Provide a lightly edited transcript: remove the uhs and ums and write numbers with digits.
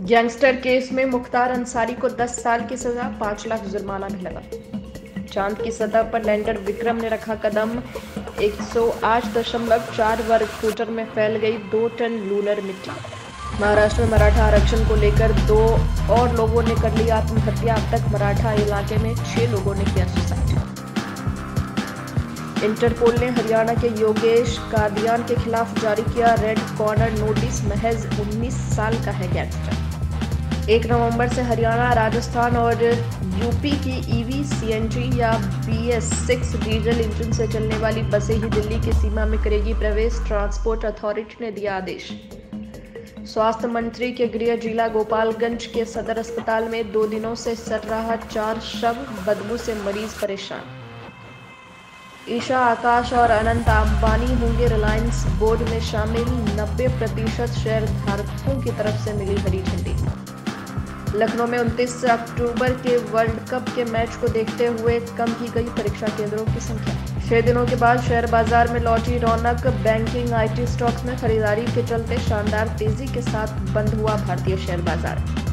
Gangster case में मुख्तार अंसारी को 10 साल की सजा, 5 लाख जुर्माना भी लगा। चांद की सतह पर लैंडर विक्रम ने रखा कदम, 108.4 वर्ग फुट में फैल गई 2 टन लूनर मिट्टी। महाराष्ट्र में मराठा आरक्षण को लेकर 2 और लोगों ने कर ली आत्महत्या। अब तक मराठा इलाके में 6 लोगों ने किया सुसाइड। इंटरपोल ने हरियाणा के योगेश कादियान के खिलाफ जारी किया रेड कॉर्नर नोटिस, महज 19 साल का है गैंगस्टर। 1 नवंबर से हरियाणा, राजस्थान और यूपी की ईवी, सीएनजी या BS6 डीजल इंजन से चलने वाली बसें ही दिल्ली की सीमा में करेगी प्रवेश, ट्रांसपोर्ट अथॉरिटी ने दिया आदेश। स्वास्थ्य मंत्री के गृह जिला गोपालगंज के सदर अस्पताल में 2 दिनों से सड़ रहा 4 शव, बदबू से मरीज परेशान। ईशा, आकाश और अनंत अंबानी होंगे रिलायंस बोर्ड में शामिल, 90% शेयरधारकों की तरफ से मिली हरी झंडी। लखनऊ में 29 अक्टूबर के वर्ल्ड कप के मैच को देखते हुए कम की गई परीक्षा केंद्रों की संख्या। 6 दिनों के बाद शेयर बाजार में लौटी रौनक, बैंकिंग, IT स्टॉक्स में खरीदारी के चलते शानदार तेजी के साथ बंद हुआ भारतीय शेयर बाजार।